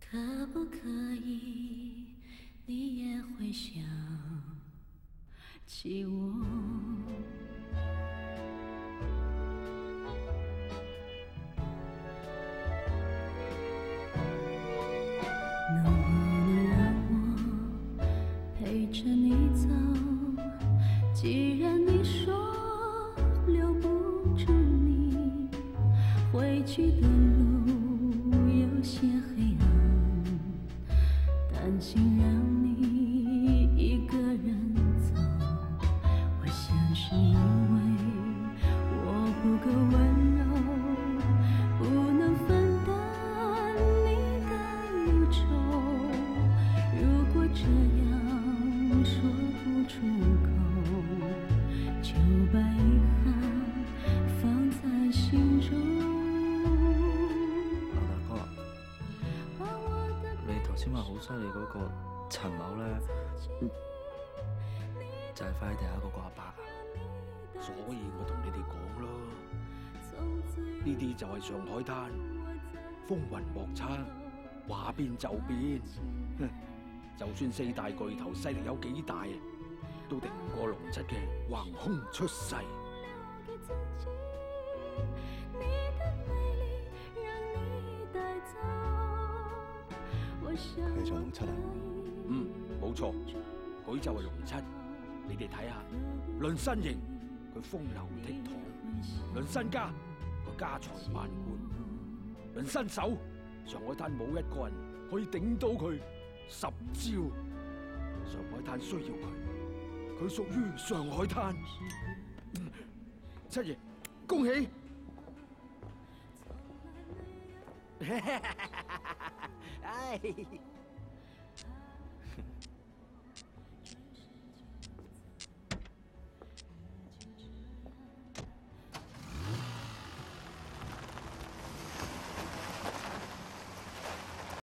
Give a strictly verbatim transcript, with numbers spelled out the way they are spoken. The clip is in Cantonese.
可不可以，你也会想起我？能不能让我陪着你走？既然你说留不住你，回去的路有些黑暗，担心让你一个人走。我想是因为我不够温柔，不能分担你的忧愁。如果这样说不出口，就把遗憾放在心中。 劉大哥，你頭先話好犀利嗰個陳某咧，就係快地下嗰個阿伯啊！ 所以我同你哋講咯，呢啲就係上海灘，風雲莫測，話變就變。哼，就算四大巨頭勢力有幾大，都敵唔過龍七嘅橫空出世。 佢就龍七啊？ 嗯，冇錯，佢就係龍七。你哋睇下，論身形佢風流倜儻；論身家佢家財萬貫；論身手，上海灘冇一個人可以頂到佢十招。上海灘需要佢，佢屬於上海灘。嗯、七爺，恭喜！唉。